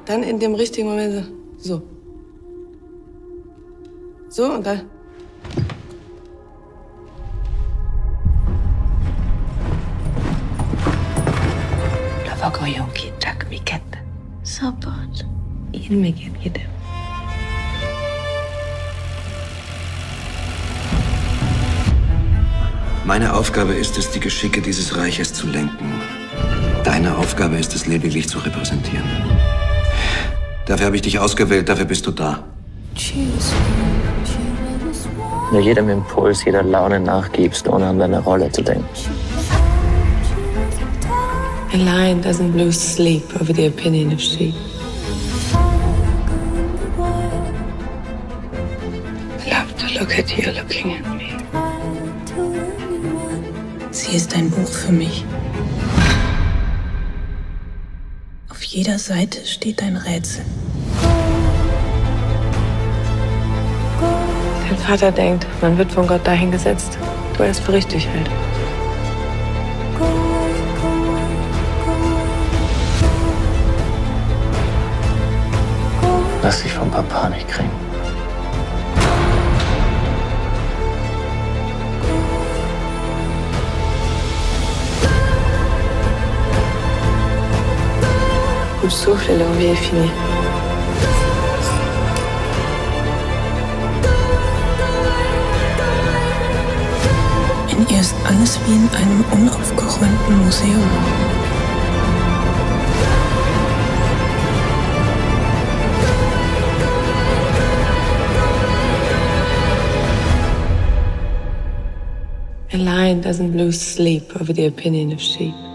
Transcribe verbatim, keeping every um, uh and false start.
dann in dem richtigen Moment so. So und dann. Lavako jonkin Jack Mikette. Sabbat. Ilmegen jedem. Meine Aufgabe ist es, die Geschicke dieses Reiches zu lenken. Deine Aufgabe ist es, lediglich zu repräsentieren. Dafür habe ich dich ausgewählt, dafür bist du da. Nur jedem Impuls, jeder Laune nachgibst, ohne an deine Rolle zu denken. A lion doesn't lose sleep over the opinion of sheep. I love to look at you looking at me. Sie ist ein Buch für mich. Auf jeder Seite steht ein Rätsel. Dein Vater denkt, man wird von Gott dahingesetzt, du es für richtig hält. Lass dich vom Papa nicht kriegen. Coup de souffle et l'envie est finie. In ihr ist alles wie in einem unaufgeräumten Museum. A lion doesn't lose sleep over the opinion of sheep.